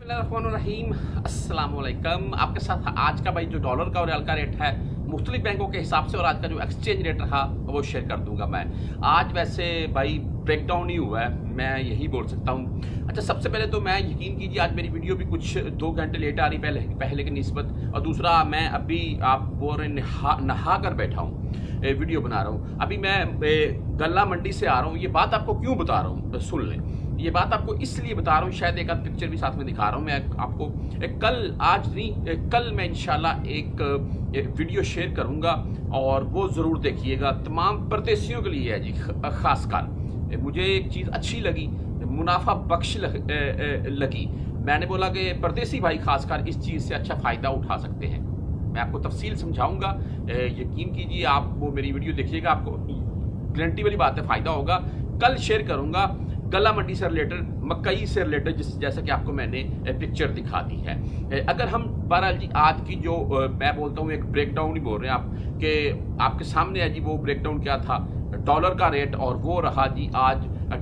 बिस्मिल्लाहिर्रहमानिर्रहीम, अस्सलाम वालेकुम। आपके साथ आज का भाई जो डॉलर का और रियाल का रेट है मुख्तलिफ बैंकों के हिसाब से और आज का जो एक्सचेंज रेट रहा वो शेयर कर दूंगा मैं। आज वैसे भाई ब्रेकडाउन ही हुआ है, मैं यही बोल सकता हूँ। अच्छा, सबसे पहले तो मैं यकीन कीजिए आज मेरी वीडियो भी कुछ 2 घंटे लेट आ रही पहले की निस्बत, और दूसरा मैं अभी आप बोल रहे नहा कर बैठा हूँ, वीडियो बना रहा हूँ। अभी मैं गल्ला मंडी से आ रहा हूँ। ये बात आपको क्यों बता रहा हूँ सुन लें। ये बात आपको इसलिए बता रहा हूँ, शायद एक आध पिक्चर भी साथ में दिखा रहा हूँ मैं आपको। कल मैं इंशाल्लाह एक वीडियो शेयर करूँगा और वो ज़रूर देखिएगा। तमाम परदेशियों के लिए है जी, ख़ासकर मुझे एक चीज़ अच्छी लगी, मुनाफा बख्श लगी। मैंने बोला कि परदेसी भाई खासकर इस चीज़ से अच्छा फ़ायदा उठा सकते हैं। मैं आपको तफसील समझाऊंगा, यकीन कीजिए आप वो मेरी वीडियो देखिएगा, आपको गारंटी वाली बात है फ़ायदा होगा। कल शेयर करूंगा गला मंडी से रिलेटेड, मकई से रिलेटेड, जैसा कि आपको मैंने पिक्चर दिखा दी है। अगर हम बहरहाल जी आज की जो मैं बोलता हूँ एक ब्रेकडाउन ही बोल रहे हैं आप, कि आपके सामने है जी वो ब्रेकडाउन क्या था डॉलर का रेट, और वो रहा जी आज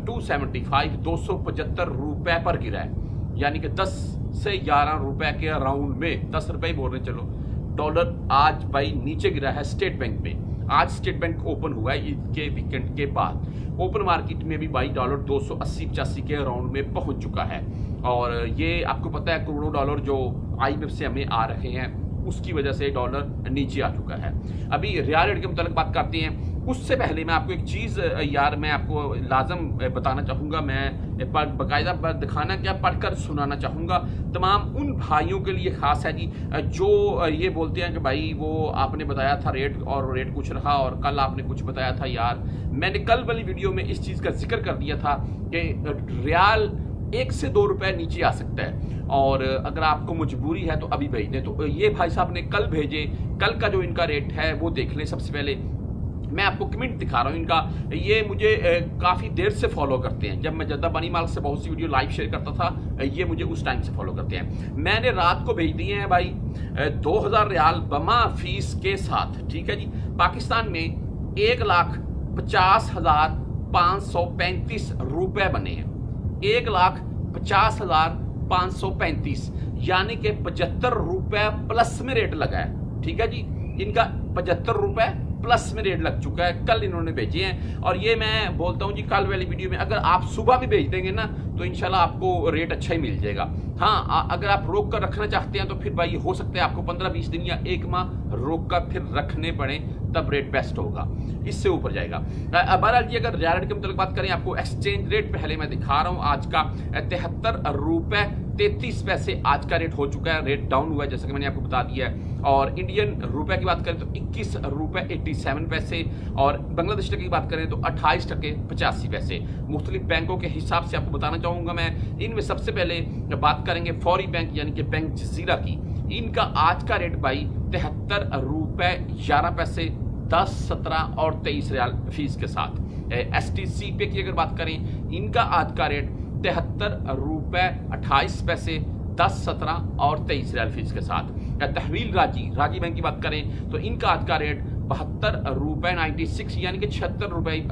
275 रुपए पर गिरा है, यानी कि 10 से 11 रुपए के अराउंड में, 10 रुपए ही बोल रहे हैं चलो। डॉलर आज भाई नीचे गिरा है स्टेट बैंक में। आज स्टेट बैंक ओपन हुआ है ईद के वीकेंड के बाद। ओपन मार्केट में भी भाई डॉलर 280-85 के अराउंड में पहुंच चुका है, और ये आपको पता है करोड़ों डॉलर जो IMF से हमें आ रहे हैं उसकी वजह से डॉलर नीचे आ चुका है। अभी रियाल रेट के मुताबिक बात करते हैं, उससे पहले मैं आपको एक चीज़ यार मैं आपको लाजम बताना चाहूँगा। मैं बाकायदा दिखाना क्या, पढ़कर सुनाना चाहूँगा तमाम उन भाइयों के लिए ख़ास है जी जो ये बोलते हैं कि भाई वो आपने बताया था रेट और रेट कुछ रहा, और कल आपने कुछ बताया था। यार मैंने कल वाली वीडियो में इस चीज़ का जिक्र कर दिया था कि रियाल 1 से 2 रुपए नीचे आ सकता है, और अगर आपको मजबूरी है तो अभी भेज दें। तो ये भाई साहब ने कल भेजे, कल का जो इनका रेट है वो देख लें। सबसे पहले मैं आपको कमेंट दिखा रहा हूँ इनका। ये मुझे काफ़ी देर से फॉलो करते हैं। जब मैं जद्दा बनी माल से बहुत सी वीडियो लाइव शेयर करता था, ये मुझे उस टाइम से फॉलो करते हैं। मैंने रात को भेज दिए हैं भाई 2000 रियाल बमा फीस के साथ, ठीक है जी। पाकिस्तान में 1,50,535 रुपए बने हैं, 1,50,535, यानी कि 75 रुपए प्लस में रेट लगा है, ठीक है जी। इनका 75 रुपए प्लस में रेट लग चुका है, कल इन्होंने भेजे हैं। और ये मैं बोलता हूँ जी कल वाली वीडियो में अगर आप सुबह भी भेज देंगे ना तो इंशाल्लाह आपको रेट अच्छा ही मिल जाएगा। हाँ, अगर आप रोक कर रखना चाहते हैं तो फिर भाई हो सकता है आपको 15-20 दिन या 1 माह रोक कर फिर रखने पड़े, तब रेट बेस्ट होगा, इससे ऊपर जाएगा। बहरहाल जी अगर रियाल रेट के मुताबिक बात करें, आपको एक्सचेंज रेट पहले मैं दिखा रहा हूँ आज का 73 रुपए 33 पैसे आज का रेट हो चुका है। रेट डाउन हुआ है जैसा कि मैंने आपको बता दिया है। और इंडियन रुपए की बात करें तो 21 रुपए 87 पैसे, और बांग्लादेश टके की बात करें तो 28 टके 85 पैसे। मुख्तलिफ बैंकों के हिसाब से आपको बताना चाहूँगा मैं। इनमें सबसे पहले बात करेंगे फौरी बैंक यानी कि बैंक जजीरा की। इनका आज का रेट भाई 73 रुपए 11 पैसे, 10, 17 और 23 रियाल फीस के साथ। STC पे की अगर बात करें, इनका आज का रेट 73 रुपए 28 पैसे, 10, 17 और 23 रियाल फीस के साथ। तहवील राजी बैंक की बात करें तो इनका आज का रेट 72 रुपए 96, यानी कि 73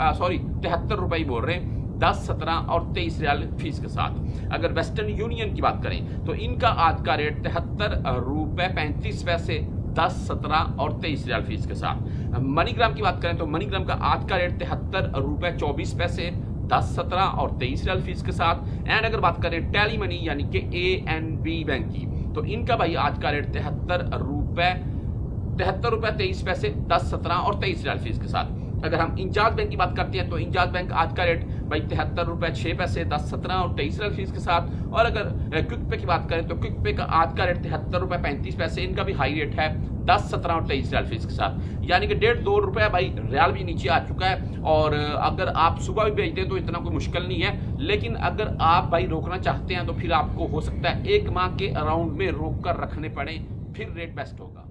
रुपए बोल रहे हैं, 10, 17 और 23 रियाल फीस के साथ। अगर वेस्टर्न यूनियन की बात करें तो इनका आज का रेट 73 रुपए 35 पैसे, 10, 17 और 23 रियाल फीस के साथ। मनीग्राम की बात करें तो मनीग्राम का आज का रेट 73 रुपए 24 पैसे, 10, 17 और 23 रियाल फीस के साथ। एंड अगर बात करें टेली मनी यानी कि ANB बैंक की, तो इनका भाई आज का रेट 73 रुपए 23 पैसे, 10, 17 और 23 रियाल फीस के साथ। अगर हम इंजाज बैंक की बात करते हैं तो इंजाज बैंक आज का रेट भाई 73 रुपए 6 पैसे, 10, 17 और 23 रियाल फीस के साथ। और अगर क्विक पे की बात करें तो क्विक पे का आज का रेट 73 रुपए 35 पैसे, इनका भी हाई रेट है, 10, 17 और 23 रियाल फीस के साथ। यानी कि 1.5-2 रुपए भाई रियाल भी नीचे आ चुका है। और अगर आप सुबह भी भेज दें तो इतना कोई मुश्किल नहीं है, लेकिन अगर आप भाई रोकना चाहते हैं तो फिर आपको हो सकता है 1 माह के अराउंड में रोक कर रखने पड़े, फिर रेट बेस्ट होगा।